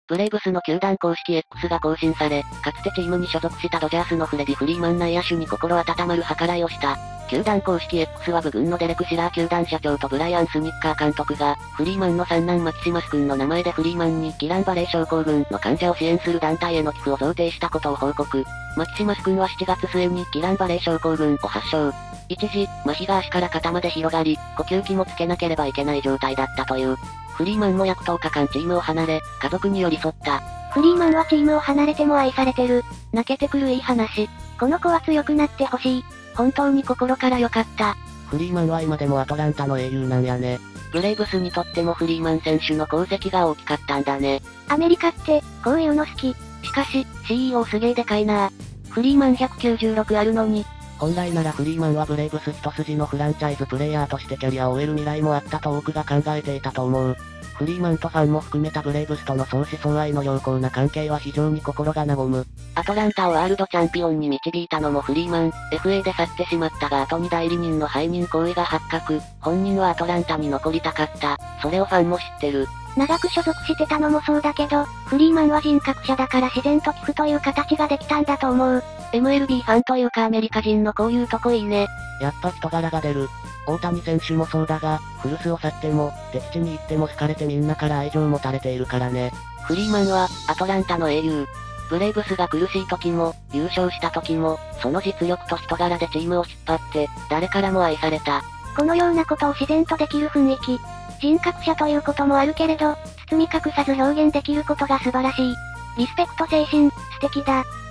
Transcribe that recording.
ブレイブスの球団公式 X が更新され、かつてチームに所属したドジャースのフレディ・フリーマン内野手に心温まる計らいをした。球団公式 X は部軍のデレク・シラー球団社長とブライアン・スニッカー監督が、フリーマンの三男マキシマス君の名前でフリーマンにギランバレー症候群の患者を支援する団体への寄付を贈呈したことを報告。マキシマス君は7月末にギランバレー症候群を発症。一時、麻痺が足から肩まで広がり、呼吸器もつけなければいけない状態だったという。フリーマンも約10日間チームを離れ、家族に寄り添った。 フリーマンはチームを離れても愛されてる。泣けてくるいい話。この子は強くなってほしい。本当に心から良かった。 フリーマンは今でもアトランタの英雄なんやね。ブレイブスにとってもフリーマン選手の功績が大きかったんだね。 アメリカって、こういうの好き。 しかし、CEO すげーでかいな。フリーマン196あるのに。本来ならフリーマンはブレイブス一筋のフランチャイズプレイヤーとしてキャリアを終える未来もあったと多くが考えていたと思う。フリーマンとファンも含めたブレイブスとの相思相愛の良好な関係は非常に心が和む。アトランタをワールドチャンピオンに導いたのもフリーマン、FA で去ってしまったが後に代理人の背任行為が発覚。本人はアトランタに残りたかった。それをファンも知ってる。 長く所属してたのもそうだけど、フリーマンは人格者だから自然と寄付という形ができたんだと思う。 MLB ファンというかアメリカ人のこういうとこいいね。やっぱ人柄が出る。大谷選手もそうだが、古巣を去っても、敵地に行っても好かれてみんなから愛情持たれているからね。フリーマンは、アトランタの英雄。ブレイブスが苦しい時も、優勝した時も、その実力と人柄でチームを引っ張って、誰からも愛された。 このようなことを自然とできる雰囲気。人格者ということもあるけれど、包み隠さず表現できることが素晴らしい。リスペクト精神、素敵だ。